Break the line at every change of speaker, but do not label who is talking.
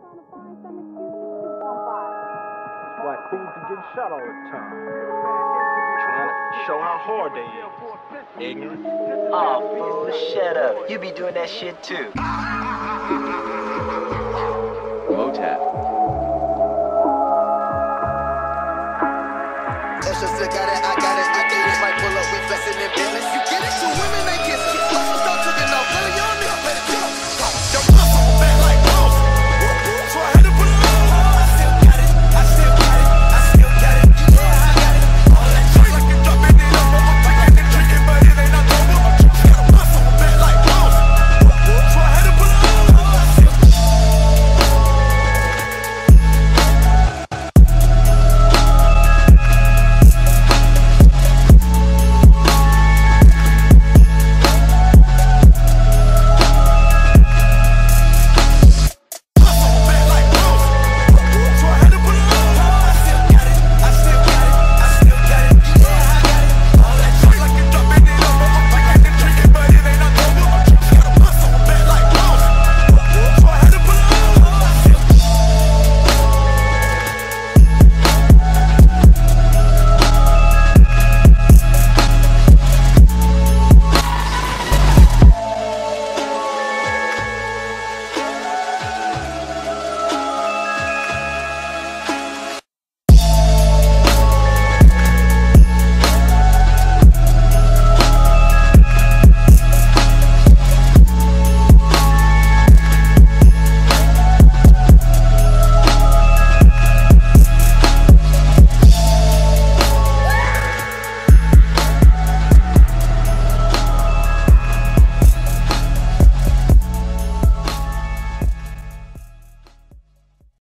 trying to find some excuse to shoot somebody.
That's why fools are getting shot all the time.
Trying to show how hard they is. Ignorant.
Aw, fool, shut up. You be doing that shit too.
Motab.
Extra still got it, I got it. I get it, might pull up, we flexing in business. You get it? 2 women, they kissing.